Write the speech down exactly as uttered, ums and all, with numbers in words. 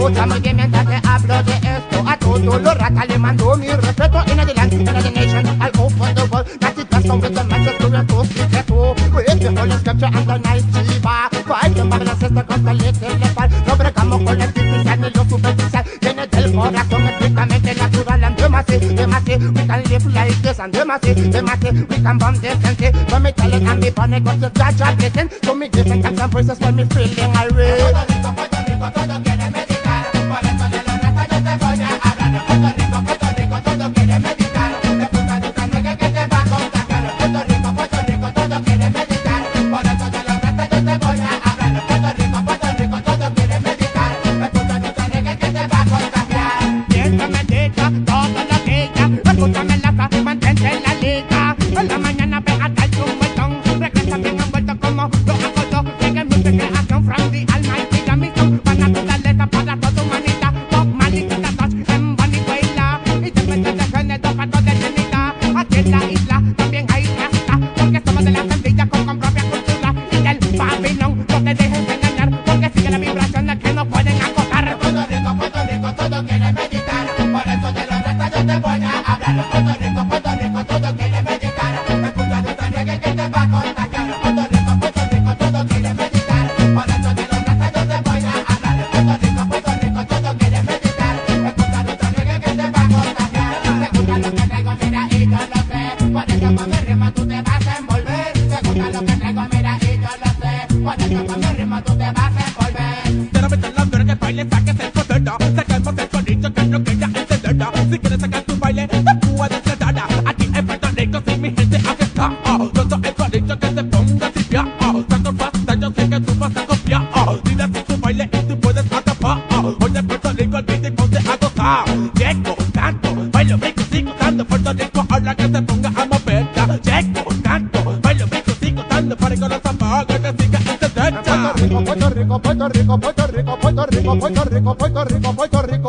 Escúchame bien mientras te hablo de esto. A todos los ratas le mando mi respeto. In the land, in the nation, all over the world. That it does come with the matches to your toes, get to. With the holy scripture and the nice chiva. Fight the Babylon sister contra el telepal. No bregamos con el artificial ni lo superficial. Viene del corazón estrictamente natural. And demasi, demasi, we can live like this. And demasi, demasi, we can bomb this and say. When me tell it and me funny, got to judge a blessing. So me give and catch some voices when me feeling irate. Puerto Rico, Puerto Rico, todo quiere meditar. Por eso de los ratas yo te voy a hablar. Puerto Rico, Puerto Rico, todo quiere meditar. De punta de otra reggae que te va a contagiar. Puerto Rico, Puerto Rico, todo quiere meditar. Por eso de los ratas yo te voy a hablar. Puerto Rico, Puerto Rico, todo quiere meditar. De punta de otra reggae que te va a contagiar. Piensa, medita, todo lo que ella. Escúchame la casa, mantente en la liga. En la mañana ve a dar un vueltón. Regresa bien envuelto como lo hago yo. Llegue music creation from the almighty. La misión para naturaleza, para toda humanidad. Bob Marley, Tita Touch, en Venezuela. Y depende de género para toda eternidad. Aquí en la isla también hay rasta. Porque somos de la semilla con, con propia cultura. Y el Babilón, no te dejes engañar. Porque sigue la vibración que no pueden acotar. Puerto Rico, Puerto Rico, todo quiere meditar. Por eso de los restos yo te voy a hablar. Puerto Rico, Puerto Rico, todo quiere meditar. Escucha de otra reggae que te va a contagiar. Puerto Rico, Puerto Rico, todo quiere meditar. Por eso de los restos yo te voy a hablar. Puerto Rico, Puerto Rico, todo quiere meditar. Escucha de otra reggae que te va a contagiar. Escucha lo que traigo, mira, y yo lo sé. Por eso con mi ritmo tú te vas a envolver. Escucha lo que traigo, mira, y yo lo sé. Por eso con mi ritmo tú te vas a envolver. Quiero meter la flor que baile, saques el poder. Saquemos el sonido que es lo que ya entenderá. Si quieres sacar tu baile, te puedes quedar. Aquí en Puerto Rico, si mi gente aquí está. Todo el sonido que se ponga así ya. Tanto pasa, yo sé que tú vas a copiar. Dile así tu baile y tú puedes atrapar. Oye, Puerto Rico, olvide y ponte a gozar. Llego, canto, bailo, rico, sigo dando. Puerto Rico, ahora que se ponga a moverla. Llego, canto, bailo, rico, sigo dando. Para que los apague, que siga esta derecha. Puerto Rico, Puerto Rico, Puerto Rico, Puerto Rico, Puerto Rico, Puerto Rico, Puerto Rico, Puerto Rico.